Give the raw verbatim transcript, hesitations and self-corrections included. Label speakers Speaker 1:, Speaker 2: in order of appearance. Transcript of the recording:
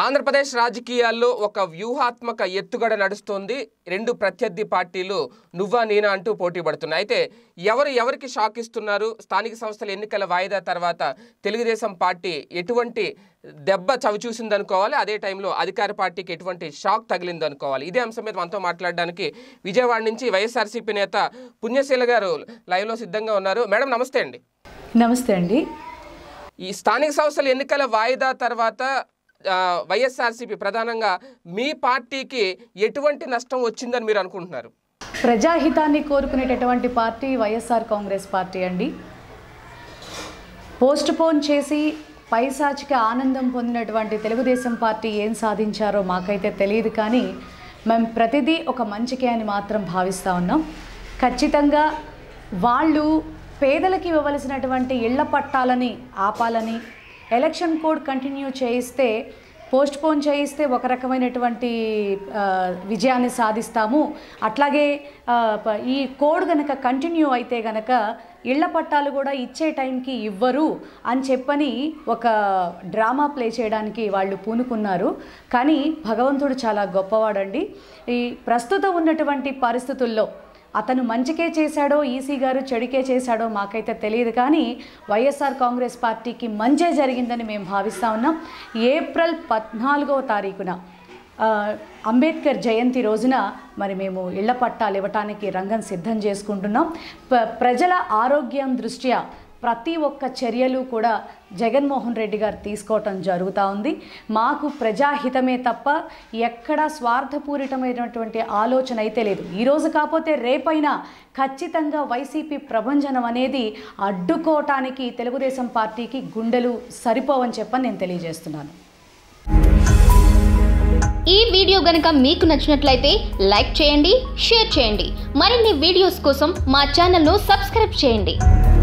Speaker 1: ఆంధ్రప్రదేశ్ రాజకీయాల్లో ఒక వ్యూహాత్మక ఎత్తుగడ నడుస్తుంది. రెండు ప్రత్యర్థి పార్టీలు నువ్వా నేనా అంటూ పోటీ పడుతున్నాయి. అయితే ఎవరు ఎవరికి షాక్ ఇస్తున్నారు? స్థానిక సంస్థల ఎన్నికల వాయిదా తర్వాత తెలుగుదేశం పార్టీ ఎటువంటి దెబ్బ చవిచూసింది అనుకోవాలి, అదే టైంలో అధికార పార్టీకి ఎటువంటి షాక్ తగిలింది అనుకోవాలి. ఇదే అంశం మీద మనతో మాట్లాడడానికి విజయవాడ నుంచి వైఎస్ఆర్సీపీ నేత పుణ్యశీల గారు లైవ్లో సిద్ధంగా ఉన్నారు. మేడం నమస్తే అండి.
Speaker 2: నమస్తే అండి.
Speaker 1: ఈ స్థానిక సంస్థల ఎన్నికల వాయిదా తర్వాత వైఎస్ఆర్సీపీ ప్రధానంగా మీ పార్టీకి ఎటువంటి నష్టం వచ్చిందని మీరు అనుకుంటున్నారు?
Speaker 2: ప్రజాహితాన్ని కోరుకునేటటువంటి పార్టీ వైఎస్ఆర్ కాంగ్రెస్ పార్టీ అండి. పోస్ట్పోన్ చేసి పైశాచిక ఆనందం పొందినటువంటి తెలుగుదేశం పార్టీ ఏం సాధించారో మాకైతే తెలియదు, కానీ మేము ప్రతిదీ ఒక మంచికే అని మాత్రం భావిస్తూ ఉన్నాం. ఖచ్చితంగా వాళ్ళు పేదలకి ఇవ్వవలసినటువంటి ఇళ్ల పట్టాలని ఆపాలని, ఎలక్షన్ కోడ్ కంటిన్యూ చేయిస్తే పోస్ట్పోన్ చేయిస్తే ఒక రకమైనటువంటి విజయాన్ని సాధిస్తాము, అట్లాగే ఈ కోడ్ కనుక కంటిన్యూ అయితే కనుక ఇళ్ల పట్టాలు కూడా ఇచ్చే టైంకి ఇవ్వరు అని చెప్పని ఒక డ్రామా ప్లే చేయడానికి వాళ్ళు పూనుకున్నారు. కానీ భగవంతుడు చాలా గొప్పవాడండి. ఈ ప్రస్తుతం ఉన్నటువంటి పరిస్థితుల్లో అతను మంచికే చేశాడో, ఈసీ గారు చెడుకే చేశాడో మాకైతే తెలియదు, కానీ వైఎస్ఆర్ కాంగ్రెస్ పార్టీకి మంచే జరిగిందని మేము భావిస్తూ ఉన్నాం. ఏప్రిల్ పద్నాలుగవ తారీఖున అంబేద్కర్ జయంతి రోజున మరి మేము ఇళ్ల పట్టాలు ఇవ్వటానికి రంగం సిద్ధం చేసుకుంటున్నాం. ప్రజల ఆరోగ్యం దృష్ట్యా ప్రతి ఒక్క చర్యలు కూడా జగన్మోహన్ రెడ్డి గారు తీసుకోవటం జరుగుతూ ఉంది. మాకు ప్రజాహితమే తప్ప ఎక్కడా స్వార్థపూరితమైనటువంటి ఆలోచన అయితే లేదు. ఈరోజు కాకపోతే రేపైనా ఖచ్చితంగా వైసీపీ ప్రభంజనం అనేది అడ్డుకోవటానికి తెలుగుదేశం పార్టీకి గుండెలు సరిపోవని చెప్పని నేను తెలియజేస్తున్నాను.
Speaker 3: ఈ వీడియో గనుక మీకు నచ్చినట్లయితే లైక్ చేయండి, షేర్ చేయండి. మరిన్ని వీడియోస్ కోసం మా ఛానల్ను సబ్స్క్రైబ్ చేయండి.